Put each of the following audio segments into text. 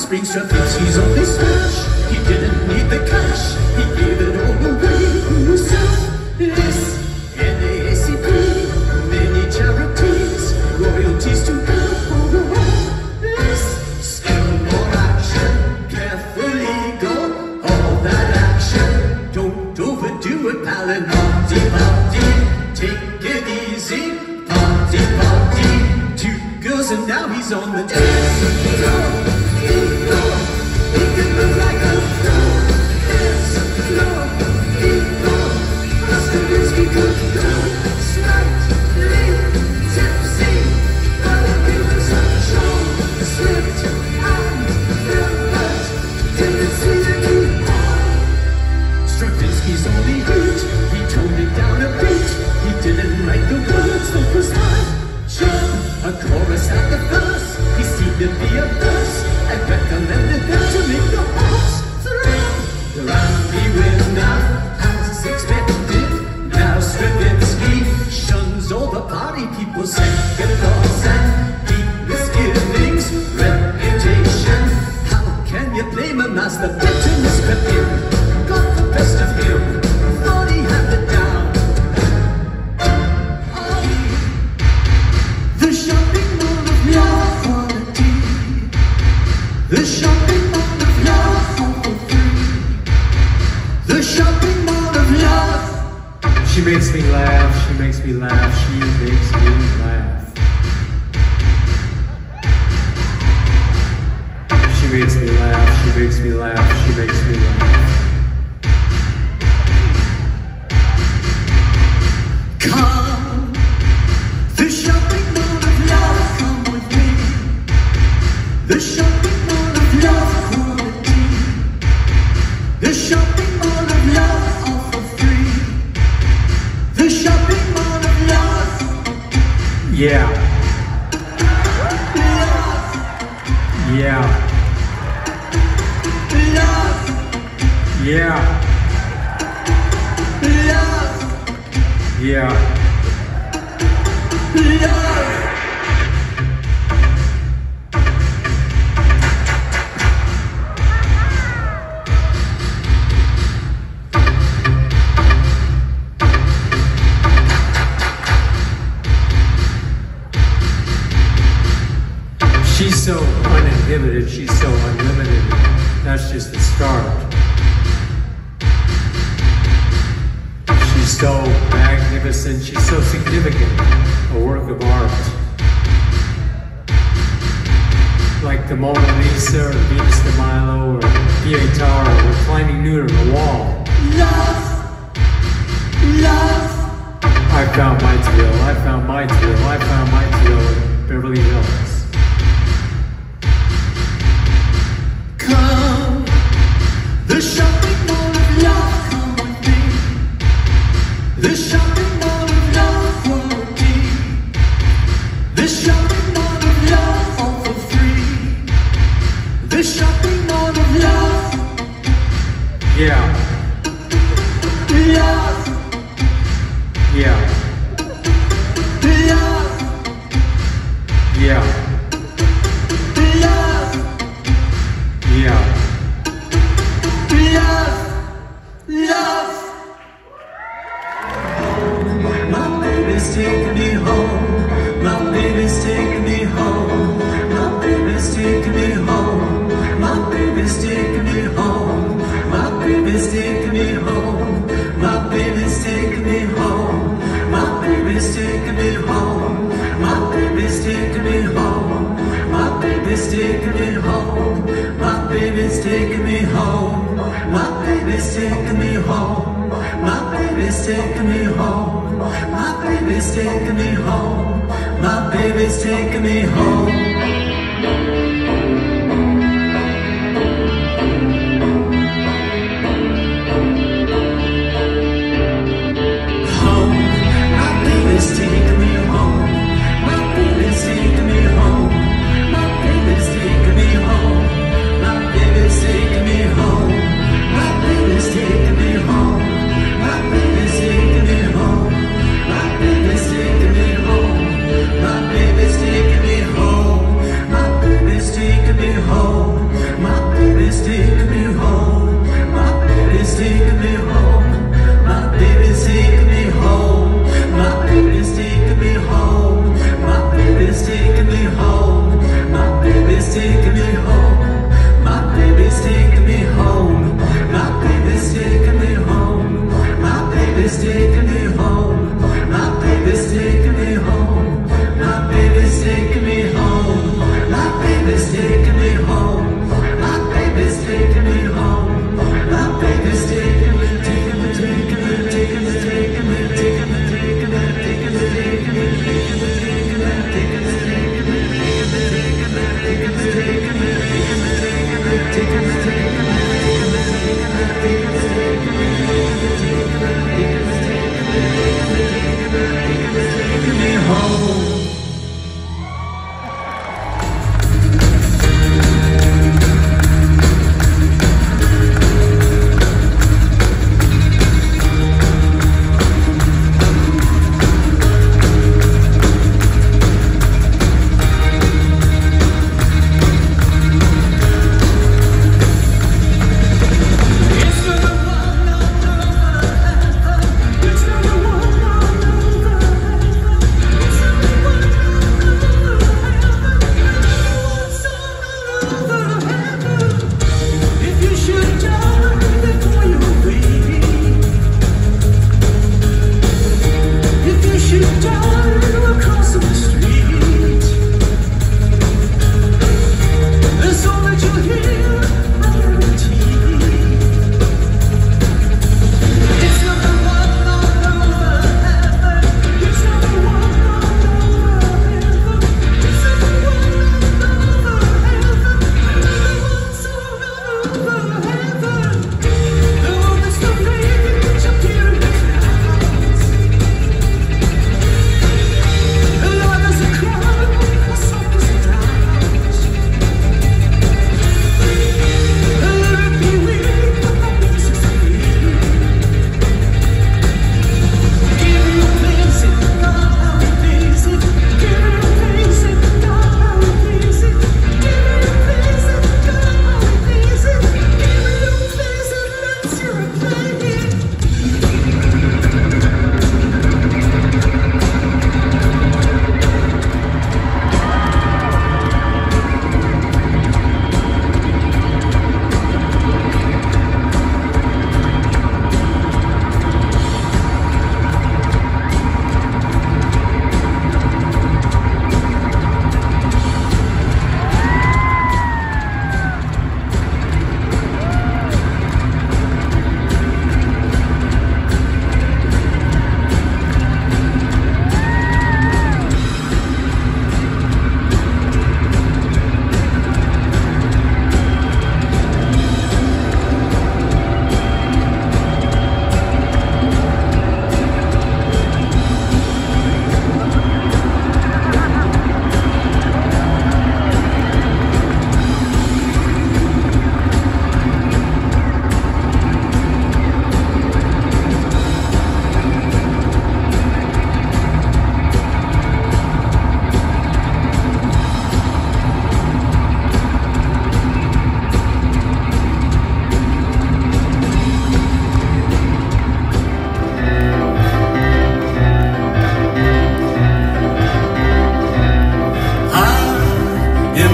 offspring Stravinsky's only smash. He didn't need the cash, he gave it all away himself. This NAACP, many charities, royalties to God for the world. This still more action, carefully go, all that action. Don't overdo it, pal, and party, party, take it easy, party, party. 2 girls and now he's on the dance floor. He can move like a pro. Dance floor, Stravinsky could go. Slightly tipsy, but a bit control. Slipped and felt tendency to keep on. Stravinsky's only hit, he toned it down a bit. He didn't write the words, that was fine. A chorus at the verse, he seemed to be a verse, and recommended them to make the hearts thrill. Grammy winner, as expected, now Stravinsky shuns all the party people, second thoughts and deep misgivings, reputation. How can you blame a master? Bitterness crept in, got the best of him, thought he had it down. The shopping mall of love quality. The shopping mall of love for free. The shopping mall of love. She makes me laugh, she makes me laugh, she makes me laugh. She makes me laugh, she makes me laugh, she makes me laugh. Come, the shopping mall of love, come with me. The shopping mall of love quality. The shopping mall of love all for free. The shopping mall of love. Yeah. Love. Yeah. Love. Yeah. Love. Yeah. Love. She's so uninhibited, she's so unlimited. That's just the start. She's so magnificent, she's so significant, a work of art. Like the Mona Lisa or Venus de Milo or Pietà reclining nude on the wall. Love. Love. I found my thrill, I found my thrill, I found my thrill in Beverly Hills. Come, the shopping mall of love, come with me. The shopping mall of love quality. The shopping mall of love all for free. The shopping mall of love. Yeah. Love. Yeah. Love. Yeah. Love. Yeah. Love. Love. My baby's taking me home. My baby's taking me home. My baby's taking me home. My baby's taking me home. My baby's taking me home. My baby's taking me home. My baby's taking me home. My baby's taking me home. My baby's taking me home. My baby's taking me home. My baby's taking me home. My baby's taking me home. My baby's taking me home. My baby's taking me home.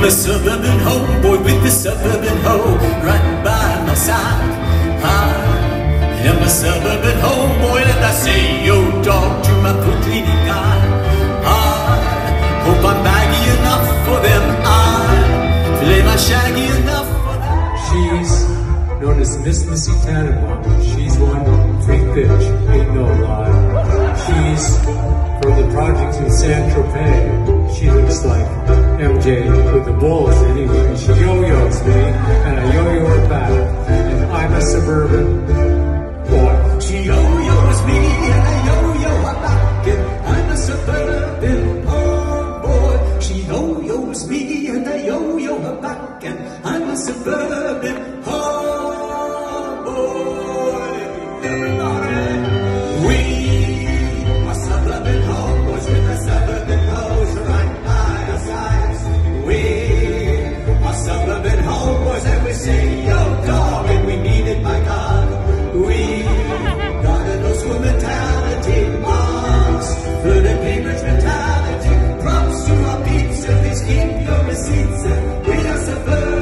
I'm a suburban homeboy with the suburban hoe right by my side. I am a suburban homeboy and I say yo dog to my foot cleaning guy. I hope I'm baggy enough for them. I play my shaggy enough for them. She's known as Miss Missy Tannenbaum. She's one freak bitch, ain't no lie. She's from the projects in San Tropez. She looks like MJ with the bulls anyway. She yo-yos me, and I yo-yo her back. And I'm a suburban boy. She yo-yos me, and I yo-yo her back. And I'm a suburban homeboy. She yo-yos me, and I yo-yo her back. And I'm a suburban homeboy. Everybody, we are suburban homeboys with the suburban hoes right by our sides. We are suburban homeboys and we say yo dog and we mean it by God. We got a no school mentality, marks, food and payments mentality. Props to our peeps and please keep your receipts. And we are suburban.